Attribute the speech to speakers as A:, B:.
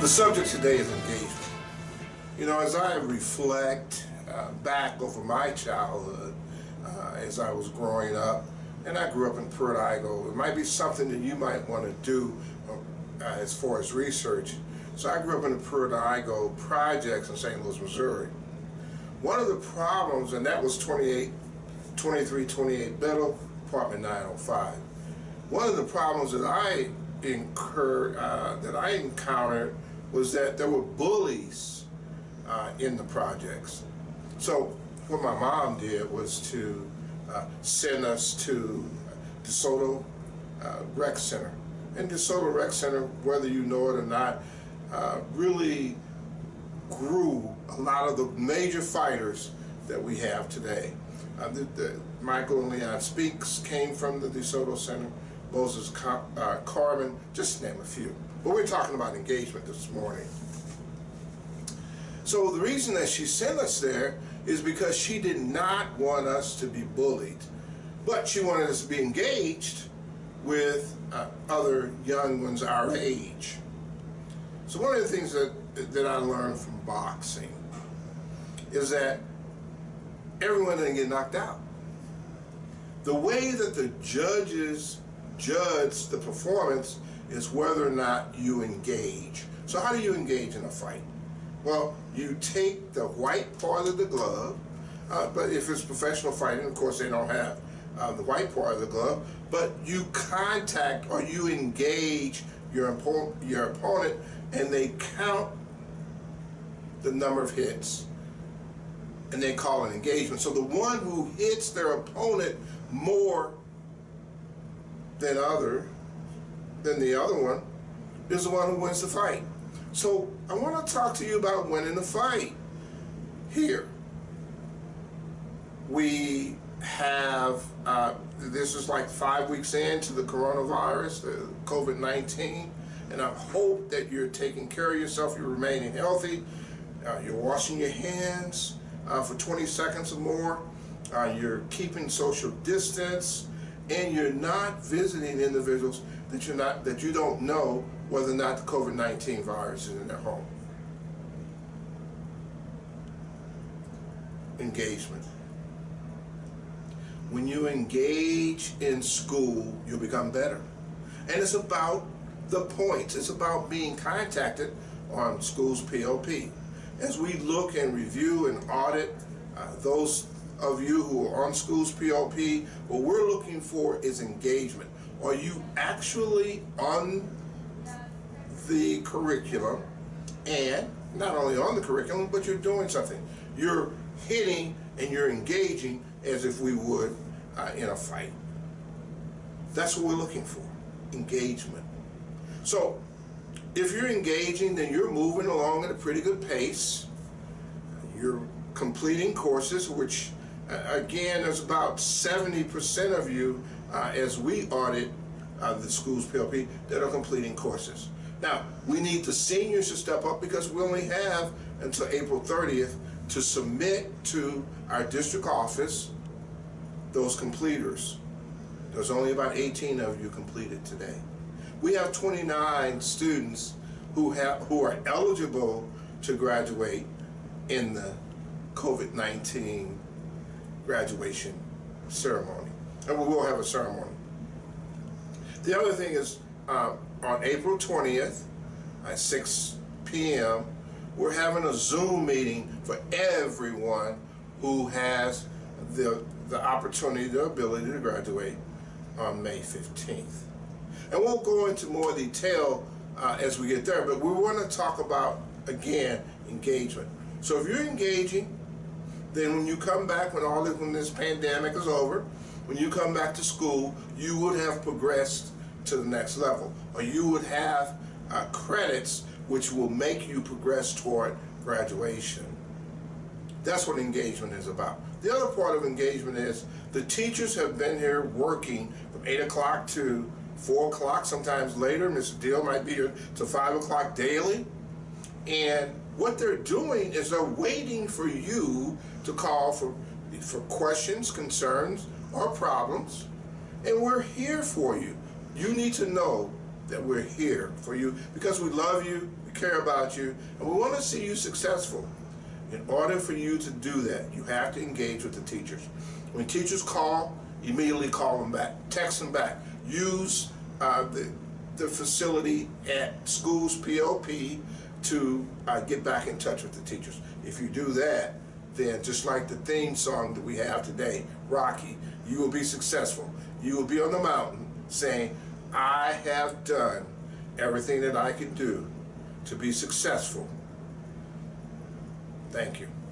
A: subject today is engagement. You know, as I reflect back over my childhood, as I was growing up, and I grew up in Perdigo, it might be something that you might want to do as far as research. So I grew up in the Perdigo projects in St. Louis, Missouri. One of the problems, and that was 2328 Biddle, apartment 905. One of the problems that I encountered was that there were bullies in the projects. So what my mom did was to send us to DeSoto Rec Center. And DeSoto Rec Center, whether you know it or not, really grew a lot of the major fighters that we have today. Michael and Leon Speaks came from the DeSoto Center, Moses Carmen, just to name a few. But we're talking about engagement this morning. So the reason that she sent us there is because she did not want us to be bullied, but she wanted us to be engaged with other young ones our age. So one of the things that I learned from boxing is that everyone didn't get knocked out. The way that the judges judge the performance is whether or not you engage. So how do you engage in a fight? Well, you take the white part of the glove, but if it's professional fighting, of course they don't have the white part of the glove, but you contact or you engage your opponent, and they count the number of hits, and they call it engagement. So the one who hits their opponent more than the other one is the one who wins the fight. So I want to talk to you about winning the fight. Here we have, this is like 5 weeks into the coronavirus, the COVID-19, and I hope that you're taking care of yourself, you're remaining healthy, you're washing your hands for 20 seconds or more, you're keeping social distance, and you're not visiting individuals that you don't know whether or not the COVID-19 virus is in their home. Engagement. When you engage in school, you'll become better. And it's about the points. It's about being contacted on school's POP. As we look and review and audit those of you who are on school's POP, what we're looking for is engagement. Are you actually on the curriculum, and not only on the curriculum, but you're doing something. You're hitting and you're engaging as if we would in a fight. That's what we're looking for, engagement. So if you're engaging, then you're moving along at a pretty good pace. You're completing courses, which again, there's about 70% of you as we audit the school's PLP that are completing courses. Now, we need the seniors to step up because we only have until April 30th to submit to our district office those completers. There's only about 18 of you completed today. We have 29 students who are eligible to graduate in the COVID-19 graduation ceremony, and we will have a ceremony. The other thing is on April 20th at 6 p.m. we're having a Zoom meeting for everyone who has the opportunity, the ability to graduate on May 15th. And we'll go into more detail as we get there, but we want to talk about, again, engagement. So if you're engaging, then when you come back, when this pandemic is over, when you come back to school, you would have progressed to the next level, or you would have credits which will make you progress toward graduation. That's what engagement is about. The other part of engagement is the teachers have been here working from 8 o'clock to 4 o'clock, sometimes later. Mr. Deal might be here till 5 o'clock daily. And what they're doing is they're waiting for you to call for questions, concerns, or problems. And we're here for you. You need to know that we're here for you because we love you, we care about you, and we want to see you successful. In order for you to do that, you have to engage with the teachers. When teachers call, immediately call them back, text them back. Use the facility at schools POP to get back in touch with the teachers. If you do that, then just like the theme song that we have today, Rocky, you will be successful. You will be on the mountain saying, I have done everything that I can do to be successful. Thank you.